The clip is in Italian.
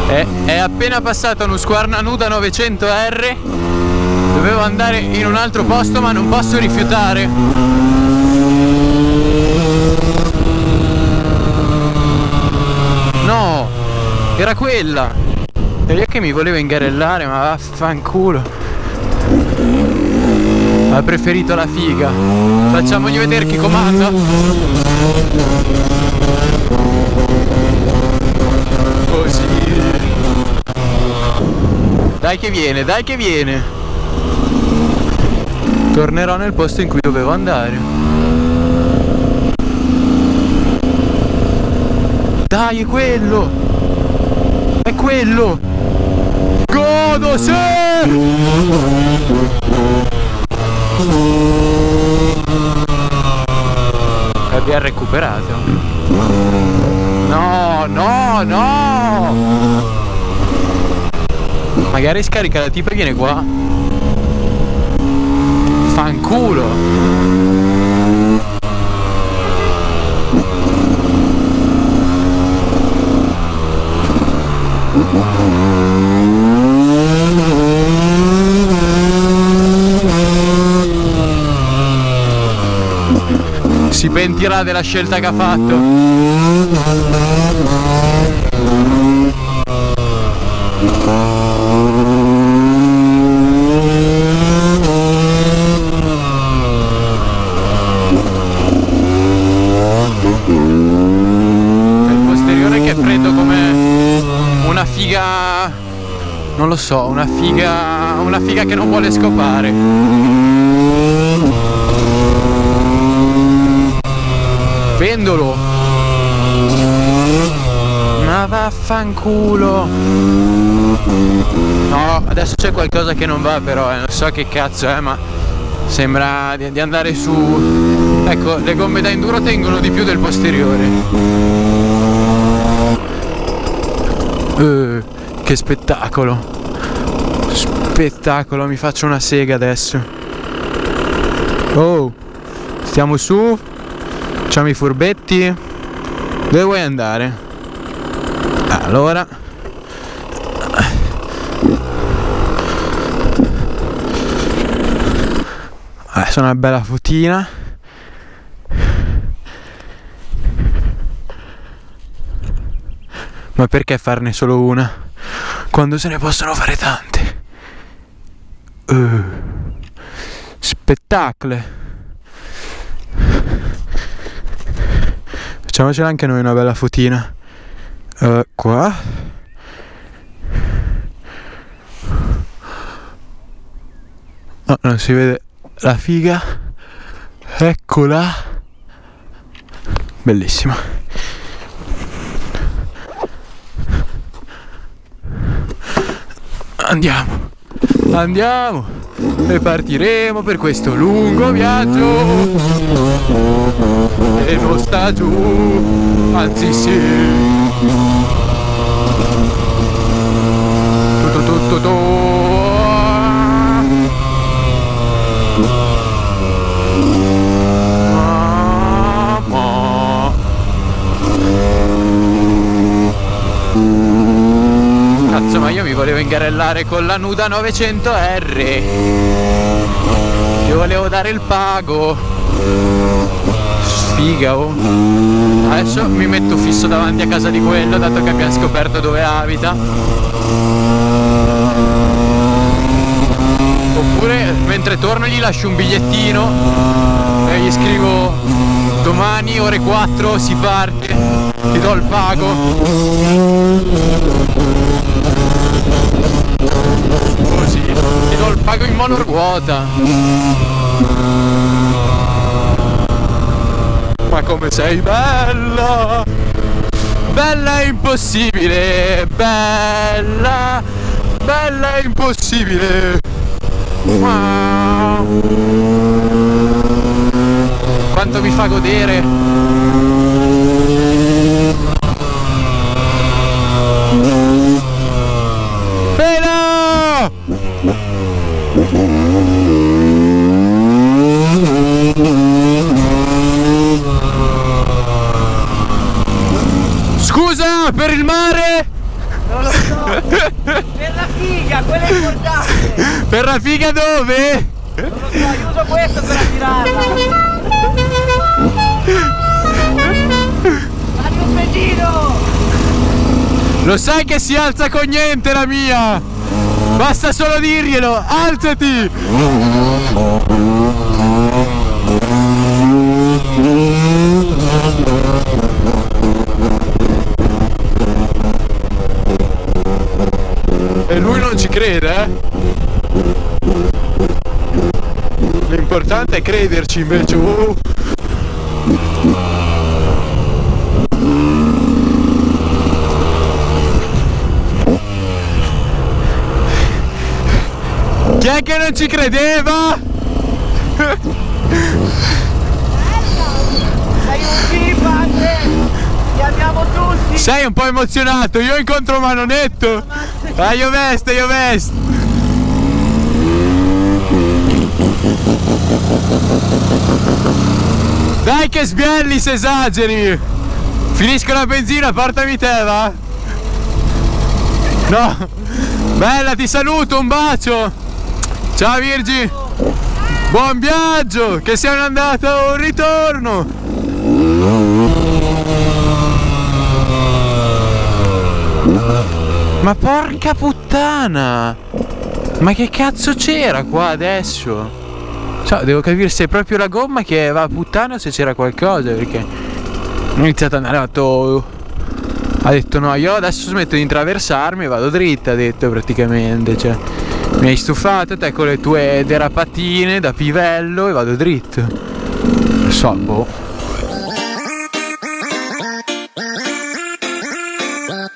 È appena passata uno Squarna Nuda 900R. Dovevo andare in un altro posto ma non posso rifiutare. No, era quella. E io che mi volevo ingarellare, ma vaffanculo. Ha preferito la figa. Facciamogli vedere chi comanda. Così. Dai che viene, dai che viene. Tornerò nel posto in cui dovevo andare. Dai, è quello. È quello. Godo, sì! Abbiamo recuperato. No, no, no! Magari scarica la tipa e viene qua. Fanculo! Si pentirà della scelta che ha fatto. Il posteriore che è freddo come una figa, non lo so, una figa che non vuole scopare. Pendolo. Ma vaffanculo. No, adesso c'è qualcosa che non va però, non so che cazzo è, ma sembra di andare su. Ecco, le gomme da enduro tengono di più del posteriore. Che spettacolo. Spettacolo, mi faccio una sega adesso. Oh, stiamo su. Facciamo i furbetti. Dove vuoi andare? Allora, adesso una bella fotina. Ma perché farne solo una quando se ne possono fare tante? Spettacolo. Facciamocela anche noi una bella fotina. Qua. No, non si vede la figa. Eccola. Bellissima. Andiamo. Andiamo. E partiremo per questo lungo viaggio. E non sta giù, anzi sì. Tutto. Cazzo, ma io mi volevo ingarellare con la Nuda 900R. Io volevo dare il pago. Sfiga, oh. Adesso mi metto fisso davanti a casa di quello, dato che abbiamo scoperto dove abita. Oppure mentre torno gli lascio un bigliettino e gli scrivo: domani ore 4 si parte, ti do il pago. Così, ti do il pago in monoruota. Ma come sei bella! Bella e impossibile! Bella! Bella e impossibile! Wow. Quanto mi fa godere! Bella! Scusa per il mare! Non lo so! Per la figa, quella è importante. Per la figa dove? Non lo so, io uso questo per attirarla. Fatti un pedino. Lo sai che si alza con niente la mia? Basta solo dirglielo, alzati! E lui non ci crede, eh? L'importante è crederci invece. Chi è che non ci credeva? Sei un gigante. Li amiamo tutti. Sei un po' emozionato, io incontro Manonetto. Io vesto, io vesto. Dai che sbielli se esageri. Finisco la benzina, portami te, va? No. Bella, ti saluto, un bacio. Ciao Virgi. Buon viaggio, che sia un'andata o un ritorno. Ma porca puttana! Ma che cazzo c'era qua adesso? Cioè, devo capire se è proprio la gomma che va a puttana o se c'era qualcosa, perché ho iniziato ad andare ha detto no, io adesso smetto di intraversarmi e vado dritta, ha detto praticamente, cioè mi hai stufato te con le tue derapatine da pivello e vado dritto. Non so, boh.